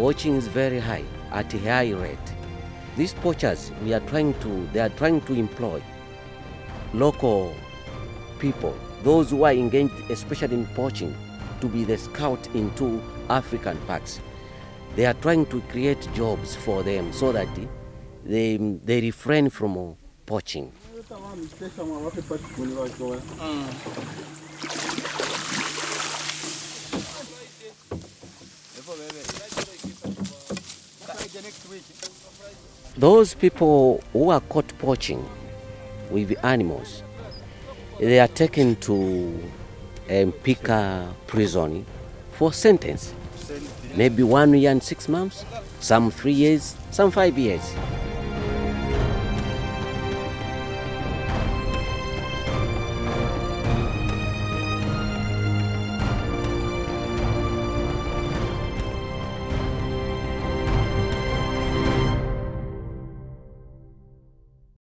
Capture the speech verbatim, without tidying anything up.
poaching is very high, at a high rate. These poachers, we are trying to, they are trying to employ local people, those who are engaged, especially in poaching, to be the scout into African parks. They are trying to create jobs for them so that they, they refrain from poaching. Those people who are caught poaching with animals, they are taken to um, Pika prison for sentence. Maybe one year and six months, some three years, some five years.